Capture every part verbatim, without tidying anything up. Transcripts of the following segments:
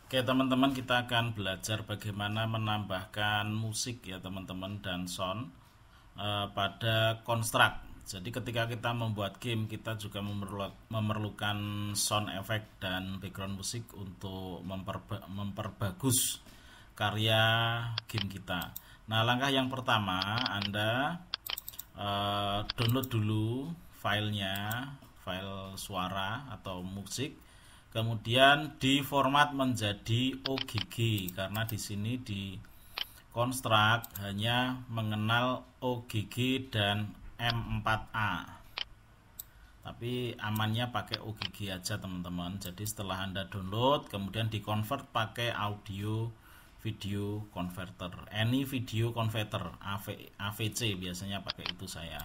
Oke teman-teman, kita akan belajar bagaimana menambahkan musik ya teman-teman dan sound eh, pada konstruk. Jadi ketika kita membuat game, kita juga memerlu- memerlukan sound effect dan background musik untuk memperba- memperbagus karya game kita. Nah, langkah yang pertama, Anda eh, download dulu filenya, file suara atau musik, kemudian diformat menjadi O G G karena di sini di konstruk hanya mengenal O G G dan M empat A. Tapi amannya pakai O G G aja teman-teman. Jadi setelah Anda download, kemudian di-convert pakai audio video converter. Any video converter, A V, A V C biasanya pakai itu saya.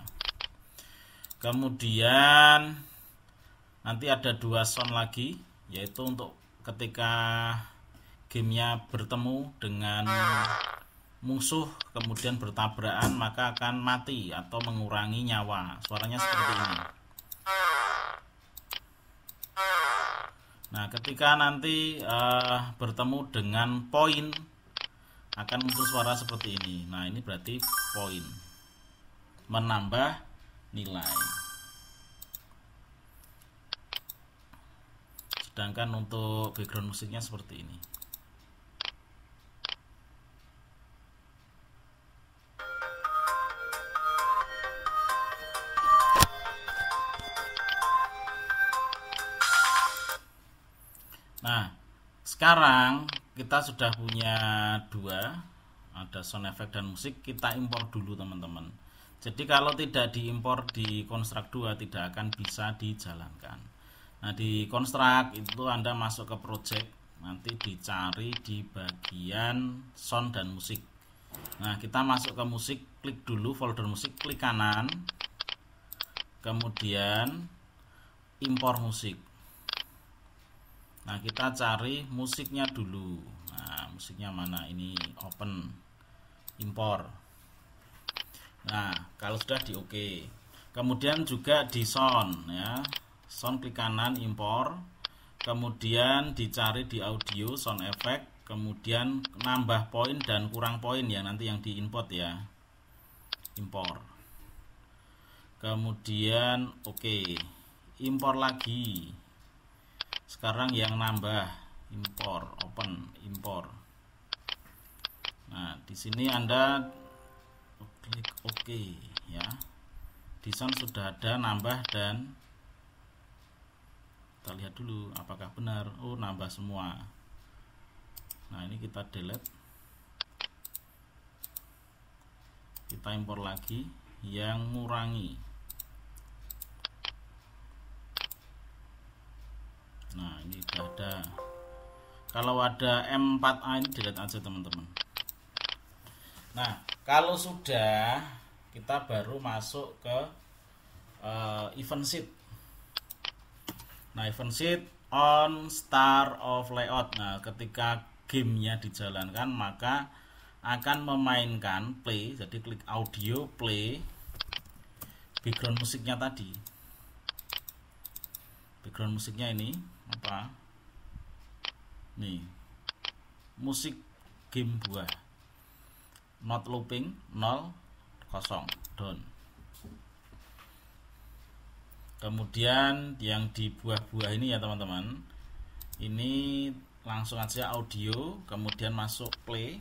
Kemudian nanti ada dua sound lagi, yaitu untuk ketika gamenya bertemu dengan musuh kemudian bertabrakan, maka akan mati atau mengurangi nyawa. Suaranya seperti ini. Nah, ketika nanti uh, bertemu dengan poin, akan muncul suara seperti ini. Nah, ini berarti poin, menambah nilai. Sedangkan untuk background musiknya seperti ini. Nah, sekarang kita sudah punya dua, ada sound effect dan musik. Kita impor dulu teman-teman. Jadi kalau tidak diimpor di konstruk dua tidak akan bisa dijalankan. Nah, di konstruk itu Anda masuk ke project, nanti dicari di bagian sound dan musik. Nah, kita masuk ke musik, klik dulu folder musik, klik kanan, kemudian impor musik. Nah, kita cari musiknya dulu. Nah, musiknya mana? Ini open, impor. Nah, kalau sudah di oke. Kemudian juga di sound ya. Sound klik kanan, impor. Kemudian dicari di audio, sound effect. Kemudian nambah poin dan kurang poin ya, nanti yang di input ya. Impor. Kemudian oke. Impor lagi. Sekarang yang nambah, impor, open, impor. Nah, di sini Anda klik oke ya. Di sound sudah ada nambah dan kita lihat dulu apakah benar. Oh, nambah semua. Nah, ini kita delete. Kita impor lagi yang ngurangi. Nah, ini sudah ada. Kalau ada M empat A ini delete aja teman-teman. Nah, kalau sudah, kita baru masuk ke uh, event sheet. Nah, event sheet on start of layout. Nah, ketika gamenya dijalankan maka akan memainkan play. Jadi klik audio, play, background musiknya tadi. Background musiknya ini apa? Nih, musik game buah. Not looping, nol, kosong, down. Kemudian yang di buah-buah ini ya teman-teman, ini langsung aja audio, kemudian masuk play,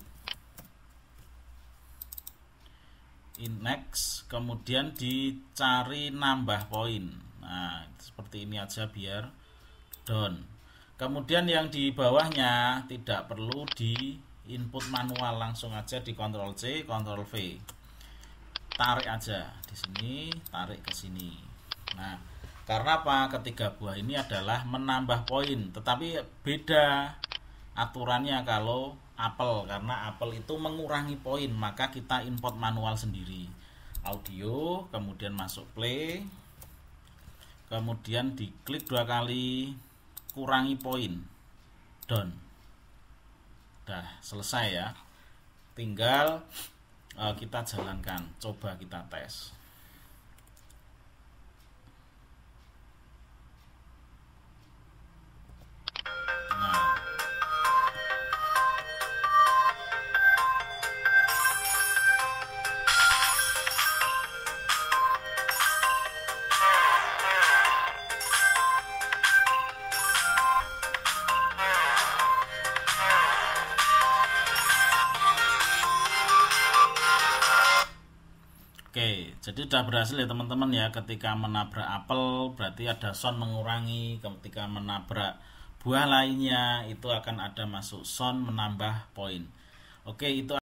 in next, kemudian dicari nambah poin. Nah, seperti ini aja biar down. Kemudian yang di bawahnya tidak perlu di input manual, langsung aja di Ctrl C, Ctrl V. Tarik aja di sini, tarik ke sini. Nah, karena apa? Ketiga buah ini adalah menambah poin, tetapi beda aturannya kalau apel, karena apel itu mengurangi poin, maka kita import manual sendiri. Audio, kemudian masuk play, kemudian diklik dua kali, kurangi poin, down. Dah selesai ya. Tinggal uh, kita jalankan, coba kita tes. Nah, Oke, jadi sudah berhasil ya teman-teman ya. Ketika menabrak apel berarti ada sound mengurangi, ketika menabrak buah lainnya itu akan ada masuk sound menambah poin. Oke, itu